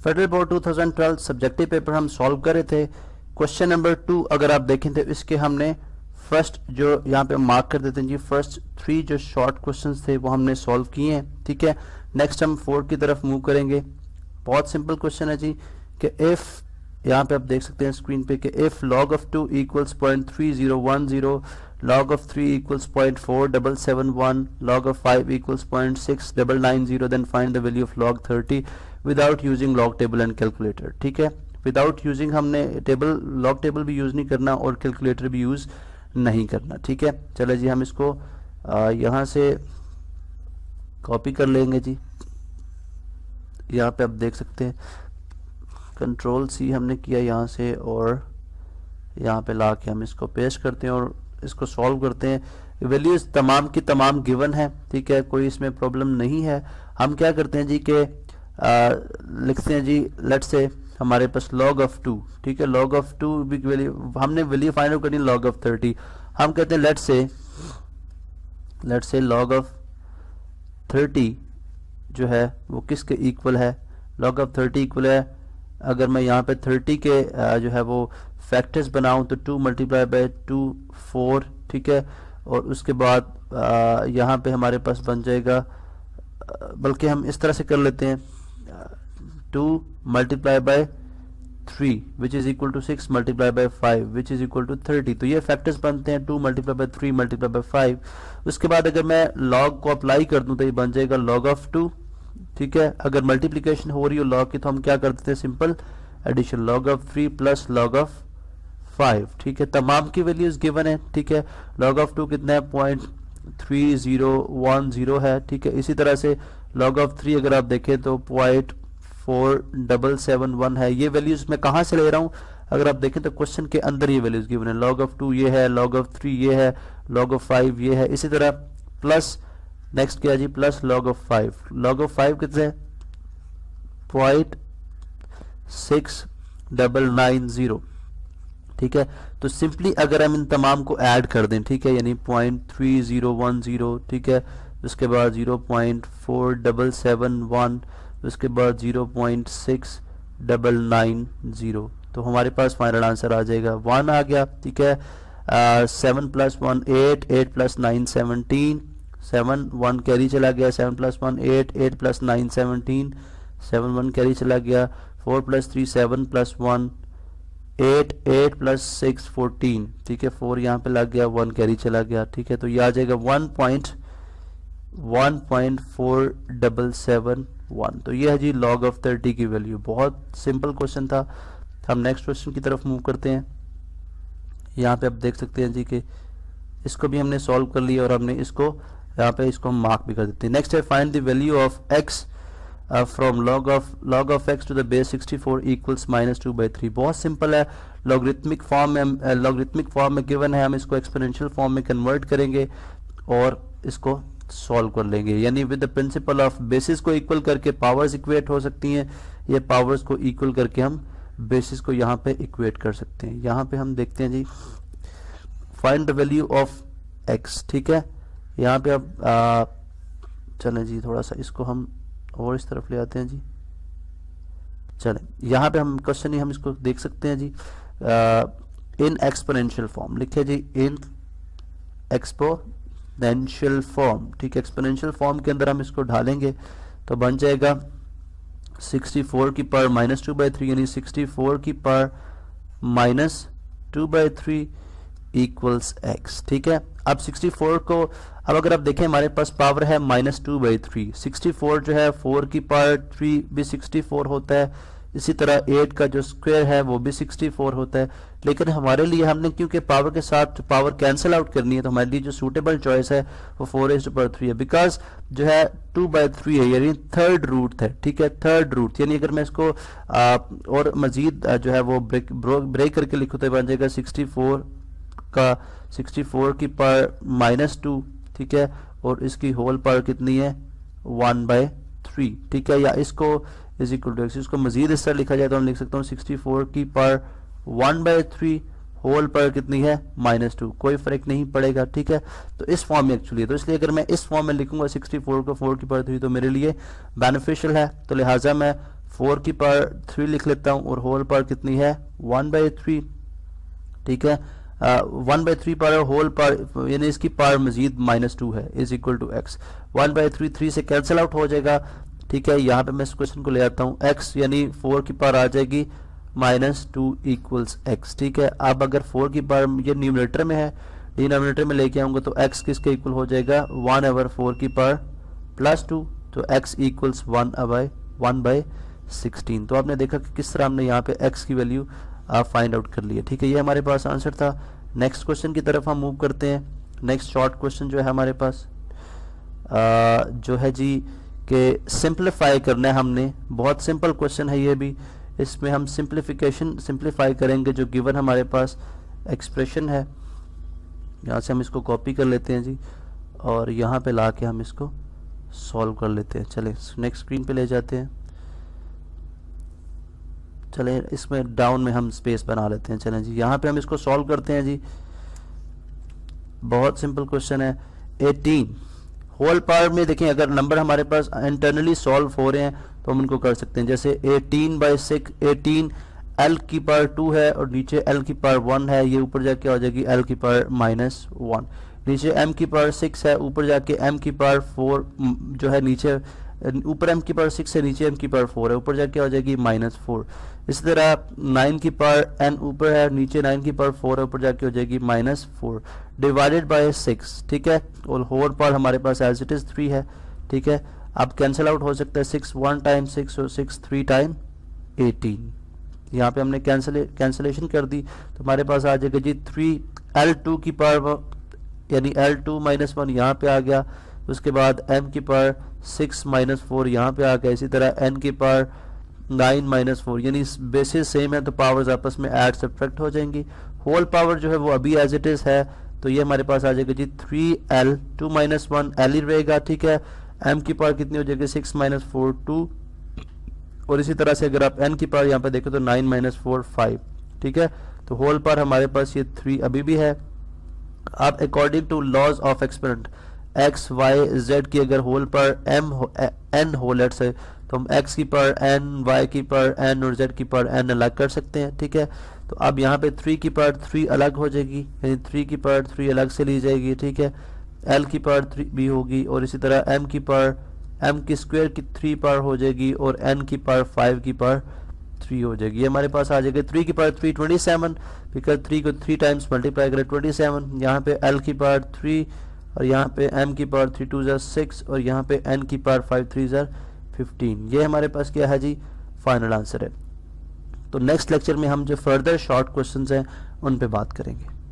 Federal board 2012 subjective paper हम solve कर रहे थे। क्वेश्चन नंबर 2 अगर आप देखें तो इसके हमने फर्स्ट जो यहाँ पे मार्क कर देते हैं जी, फर्स्ट 3 जो शॉर्ट क्वेश्चंस थे वो हमने सॉल्व किए हैं। ठीक है, नेक्स्ट हम 4 की तरफ मूव करेंगे। बहुत सिंपल क्वेश्चन है जी कि इफ, यहाँ पे आप देख सकते हैं स्क्रीन पे कि if log of 2 equals 0.3010, log of 3 equals 0.4771, log of 5 equals 0.6990, then find the value of log 30 without using log table and calculator। ठीक है, विदाउट यूजिंग हमने टेबल, लॉग टेबल भी यूज नहीं करना और कैलकुलेटर भी यूज नहीं करना। ठीक है, चलो जी हम इसको यहाँ से कॉपी कर लेंगे जी। यहाँ पे आप देख सकते हैं कंट्रोल C हमने किया यहाँ से और यहाँ पे ला के हम इसको पेस्ट करते हैं और इसको सॉल्व करते हैं। वैल्यूज तमाम की तमाम गिवन है। ठीक है, कोई इसमें प्रॉब्लम नहीं है। हम क्या करते हैं जी कि लिखते हैं जी, लेट्स से हमारे पास log of 2, ठीक है, log of 2 भी वैल्यू हमने वैल्यू फाइंड आउट करनी log of 30। हम कहते हैं लेट्स से log of 30 जो है वो किसके इक्वल है, log of 30 इक्वल है, अगर मैं यहाँ पे 30 के जो है वो फैक्टर्स बनाऊं तो 2 मल्टीप्लाई बाय 2 4। ठीक है, और उसके बाद यहाँ पे हमारे पास बन जाएगा, बल्कि हम इस तरह से कर लेते हैं 2 multiply by 3 which is equal to 6 multiply by 5 which is equal to 30। तो ये फैक्टर्स बनते हैं 2 मल्टीप्लाई बाय 3 मल्टीप्लाई बाय 5। उसके बाद अगर मैं लॉग को अप्लाई कर दूं तो ये बन जाएगा log of 2। ठीक है, अगर मल्टीप्लिकेशन हो रही हो लॉग की तो हम क्या कर देते हैं, simple addition, log of 3 plus log of 5। ठीक है, तमाम की वैल्यूज गिवन है। ठीक है, log of 2 कितना है, 0.3010 है। ठीक है, इसी तरह से log of 3 अगर आप देखें तो 0.4771 है। ये वैल्यूज मैं कहाँ से ले रहा हूँ, अगर आप देखें तो क्वेश्चन के अंदर ये वैल्यूज गिवन है। log of 2 ये है, log of 3 ये है, log of 5 ये है। इसी तरह प्लस नेक्स्ट क्या जी, plus log of 5। log of 5 कितने, 0.6990। ठीक है, तो सिंपली अगर हम इन तमाम को ऐड कर दें, ठीक है, यानी 0.3010, ठीक है, उसके बाद 0.4771, उसके बाद 0.6990, तो हमारे पास फाइनल आंसर आ जाएगा 1 आ गया। ठीक है, 7 + 1 8, 8 + 9 17, 7 1 कैरी चला गया, 7 + 1 8, 8 + 9 17, 7 1 कैरी चला गया, 4 + 3 7 + 1 8, 8 + 6 14। ठीक है, 4 यहाँ पे लग गया, 1 कैरी चला गया। ठीक है, तो ये आ जाएगा 1.4771। तो ये है जी log of 30 की वैल्यू। बहुत सिंपल क्वेश्चन था। हम नेक्स्ट क्वेश्चन की तरफ मूव करते हैं। यहाँ पे आप देख सकते हैं जी कि इसको भी हमने सॉल्व कर लिया और हमने इसको यहाँ पे इसको मार्क भी कर देते हैं। नेक्स्ट है find the value of x from log of x to the base 64 equals -2/3। बहुत सिंपल है, लॉगरिथमिक फॉर्म में गिवन है, हम इसको एक्सपोनेंशियल फॉर्म में कन्वर्ट करेंगे और इसको सॉल्व कर लेंगे। यानी with the principle of basis को इक्वल करके पावर्स इक्वेट हो सकती हैं, ये पावर्स को इक्वल करके हम बेसिस को यहाँ पे इक्वेट कर सकते हैं। यहाँ पे हम देखते हैं जी find the value of x। ठीक है, यहाँ पे अब चलें जी थोड़ा सा इसको हम और इस तरफ ले आते हैं जी। चलें, यहाँ पे हम क्वेश्चन ही हम इसको देख सकते हैं जी, इन एक्सपोनेंशियल फॉर्म लिखे जी, इन एक्सपोनेंशियल फॉर्म। ठीक है, एक्सपोनेंशियल फॉर्म के अंदर हम इसको ढालेंगे तो बन जाएगा 64 की पावर -2/3, यानी 64 की पावर -2/3 इक्वल्स x। ठीक है, अब 64 को, अब अगर आप देखें हमारे पास पावर है -2/3, 64 जो है 4 की पावर 3 भी 64 होता है, इसी तरह 8 का जो स्क्वायर है वो भी 64 होता है। लेकिन हमारे लिए हमने क्योंकि पावर के साथ पावर कैंसिल आउट करनी है तो हमारे लिए जो सूटेबल चॉइस है वो 4⁻³ है, बिकॉज जो है 2/3 है, यानी थर्ड रूट है। ठीक है, थर्ड रूट, यानी अगर मैं इसको और मजीद जो है वो ब्रेक करके लिखूँ तो बन जाएगा 64 की पावर -2। ठीक है, और इसकी होल पावर कितनी है 1/3। ठीक है, या इसको इज इक्वल टू x, इसको मजीद इस तरह लिखा जाए तो हम लिख सकता हूँ 64 की पावर 1/3 होल पावर कितनी है -2, कोई फर्क नहीं पड़ेगा। ठीक है, तो इस फॉर्म में एक्चुअली, तो इसलिए अगर मैं इस फॉर्म में लिखूंगा 64 को 4 की पावर 3 तो मेरे लिए बेनिफिशियल है, तो लिहाजा मैं 4 की पावर 3 लिख लेता हूँ और होल पावर कितनी है 1/3, ठीक है। 1/3 पावर होल पावर यानी इसकी पावर मजीद -2 है इज इक्वल टू x। 1/3 3 से कैंसिल आउट हो जाएगा, ठीक है। यहाँ पे मैं इस क्वेश्चन को ले आता हूँ, x यानी 4 की पावर आ जाएगी -2 इक्वल्स x, ठीक है। अब अगर 4 की पावर ये न्यूमरेटर में है, डिनोमिनेटर में लेके आऊंगा तो x किसके इक्वल हो जाएगा 1/4 की पावर +2, तो x इक्वल्स 1/16। तो आपने देखा कि किस तरह हमने यहाँ पे x की वैल्यू फाइंड आउट कर ली है, ठीक है। ये हमारे पास आंसर था। नेक्स्ट क्वेश्चन की तरफ हम मूव करते हैं। नेक्स्ट शॉर्ट क्वेश्चन जो है हमारे पास जो है जी कि सिंप्लीफाई करना है हमने। बहुत सिंपल क्वेश्चन है ये भी। इसमें हम सिंप्लीफाई करेंगे जो गिवन हमारे पास एक्सप्रेशन है। यहाँ से हम इसको कॉपी कर लेते हैं जी और यहाँ पे ला के हम इसको सॉल्व कर लेते हैं। चलें नेक्स्ट स्क्रीन पे ले जाते हैं। चलें इसमें डाउन में हम स्पेस बना लेते हैं। चलें जी यहाँ पे हम इसको सॉल्व करते हैं जी। बहुत सिंपल क्वेश्चन है। 18 होल पावर में देखें, अगर नंबर हमारे पास इंटरनली सॉल्व हो रहे हैं तो हम उनको कर सकते हैं। जैसे 18/6, 18 l की पावर 2 है और नीचे l की पावर 1 है, ये ऊपर जाके हो जाएगी l की पावर -1। नीचे m की पावर 6 है, ऊपर जाके m की पावर 4 जो है, नीचे ऊपर m की पावर 6 है, नीचे m की पावर 4 है, ऊपर जाके हो जाएगी -4। इसी तरह 9 की पावर n ऊपर है, नीचे 9 की पावर 4 है, ऊपर जाके हो जाएगी -4 डिवाइडेड बाय 6, ठीक है। और होल पावर हमारे पास एज इट इज 3 है, ठीक है। अब कैंसिल आउट हो सकता है 6 1 टाइम 6 और 6 3 टाइम 18। यहाँ पे हमने कैंसिलेशन कर दी तो हमारे पास आ जाएगा जी 3l2 की पावर यानी l2 -1 यहाँ पे आ गया। उसके बाद m की पावर 6 -4 यहाँ पे आ गया। इसी तरह n की पावर 9 -4, यानी बेसिस सेम है तो पावर्स आपस में ऐड सब्ट्रैक्ट हो जाएंगी। होल पावर जो है वो अभी एज इट इज है, तो ये हमारे पास आ जाएगा जी 3l2 -1 l ही रहेगा, ठीक है। m की पावर कितनी हो जाएगी 6 -4 2, और इसी तरह से अगर आप n की पावर यहाँ पे देखो तो 9 -4 5, ठीक है। तो होल पावर हमारे पास ये 3 अभी भी है। अब according to laws of experiment x y z की अगर होल पावर n हो लेट्स से, तो हम x की पावर n, y की पावर n और z की पावर n अलग कर सकते हैं, ठीक है। तो अब यहाँ पे 3 की पावर 3 अलग हो जाएगी, यानी 3 की पावर 3 अलग से ली जाएगी, ठीक है। l की पावर 3 भी होगी और इसी तरह m की पावर m की स्क्वायर की 3 पावर हो जाएगी और n की पावर 5 की पावर 3 हो जाएगी। ये हमारे पास आ जाएगा 3 की पावर 3 27, बिकॉज 3 को 3 टाइम्स मल्टीप्लाई करें 27। यहाँ पे l की पावर 3 और यहाँ पे m की पावर 3 2 6 और यहाँ पे n की पावर 5 3 15। ये हमारे पास क्या है जी फाइनल आंसर है। तो नेक्स्ट लेक्चर में हम जो फर्दर शॉर्ट क्वेश्चंस हैं उन पे बात करेंगे।